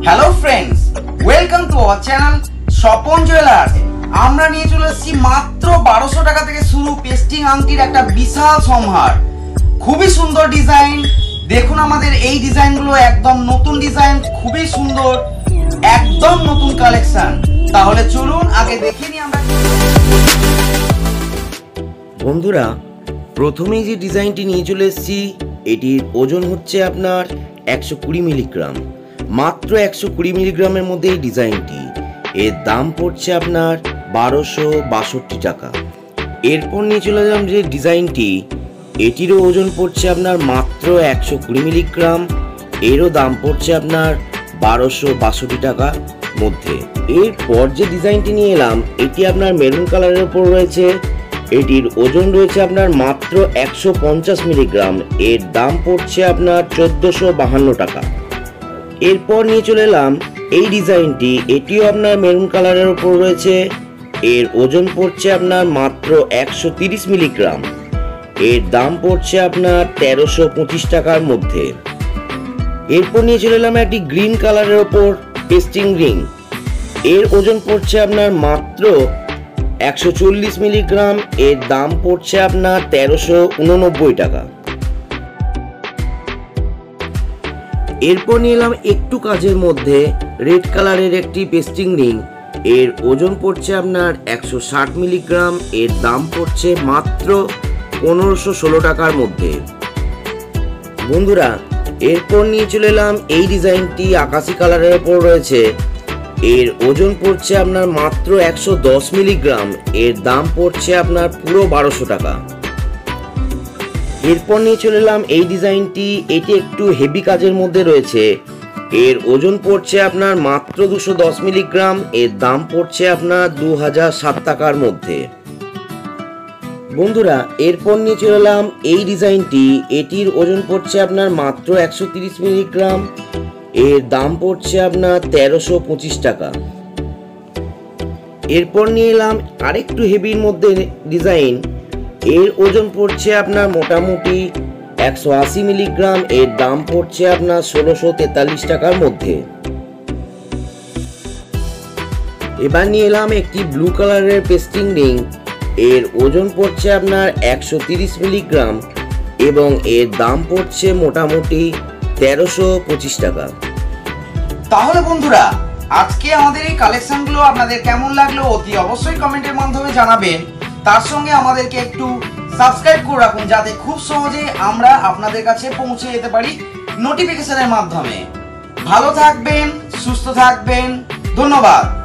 Hello friends, welcome to our channel Swapan jewellers. আমরা নিয়ে চলে এসেছি মাত্র 1200 টাকা থেকে শুরু পেস্টিং আংটির একটা বিশাল সম্ভার। খুবই সুন্দর ডিজাইন। দেখুন আমাদের এই ডিজাইনগুলো একদম নতুন ডিজাইন, খুবই সুন্দর, একদম নতুন কালেকশন। তাহলে চলুন আগে দেখে নিই আমরা। বন্ধুরা, প্রথমেই যে ডিজাইনটি নিয়ে চলে এসেছি, এটির ওজন হচ্ছে আপনার 120 মিলিগ্রাম। মাত্র 120 মিলিগ্রামের মধ্যে এই ডিজাইনটি, এর দাম পড়ছে আপনার 1262 টাকা। এরপর নিয়ে চলে গেলাম যে ডিজাইনটি, এটিরও ওজন পড়ছে আপনার মাত্র 120 মিলিগ্রাম। এরও দাম পড়ছে আপনার 1262 টাকা মধ্যে। এরপর যে ডিজাইনটি নিয়ে এলাম, এটি আপনার মেরুন কালারের উপর রয়েছে। এটির ওজন রয়েছে আপনার মাত্র 150 মিলিগ্রাম। এর দাম পড়ছে আপনার 1452 টাকা। এরপর নিয়ে চলে এলাম এই ডিজাইনটি, এটিও আপনার মেরুন কালারের উপর রয়েছে। এর ওজন পড়ছে আপনার মাত্র 130 মিলিগ্রাম। এর দাম পড়ছে আপনার 1325 টাকার মধ্যে। এরপর নিয়ে চলে এলাম একটি গ্রিন কালারের ওপর পেস্টিং রিং। এর ওজন পড়ছে আপনার মাত্র 140 মিলিগ্রাম। এর দাম পড়ছে আপনার 1389 টাকা। এরপর নিয়ে এলাম একটু কাজের মধ্যে রেড কালারের একটি পেস্টিং রিং। এর ওজন পড়ছে আপনার 160 মিলিগ্রাম। এর দাম পড়ছে মাত্র 1516 টাকার মধ্যে। বন্ধুরা, এরপর নিয়ে চলে এলাম এই ডিজাইনটি আকাশি কালারের ওপর রয়েছে। এর ওজন পড়ছে আপনার মাত্র 110 মিলিগ্রাম। এর দাম পড়ছে আপনার পুরো 1200 টাকা। এরপর নিয়ে চলে এলাম এই ডিজাইনটি, এটি একটু হেভি কাজের মধ্যে রয়েছে। এর ওজন পড়ছে আপনার মাত্র 210 মিলিগ্রাম। এর দাম পড়ছে আপনার 2007 টাকার মধ্যে। বন্ধুরা, এরপর নিয়ে চলে এলাম এই ডিজাইনটি, এটির ওজন পড়ছে আপনার মাত্র 130 মিলিগ্রাম। এর দাম পড়ছে আপনার 1325 টাকা। এরপর নিয়ে এলাম আরেকটু হেভির মধ্যে ডিজাইন। এর ওজন পড়ছে আপনার মোটামুটি 180 মিলিগ্রাম। এর দাম পড়ছে আপনার 1643 টাকার মধ্যে। এবার নিয়ে এলাম একটি ব্লু কালারের পেস্টিং রিং। এর ওজন পড়ছে আপনার 130 মিলিগ্রাম এবং এর দাম পড়ছে মোটামুটি 1325 টাকা। তাহলে বন্ধুরা, আজকে আমাদের এই কালেকশনগুলো আপনাদের কেমন লাগলো অতি অবশ্যই কমেন্টের মাধ্যমে জানাবেন। তার সঙ্গে আমাদেরকে একটু সাবস্ক্রাইব করে রাখুন, যাতে খুব সহজে আমরা আপনাদের কাছে পৌঁছে যেতে পারি নোটিফিকেশনের মাধ্যমে। ভালো থাকবেন, সুস্থ থাকবেন, ধন্যবাদ।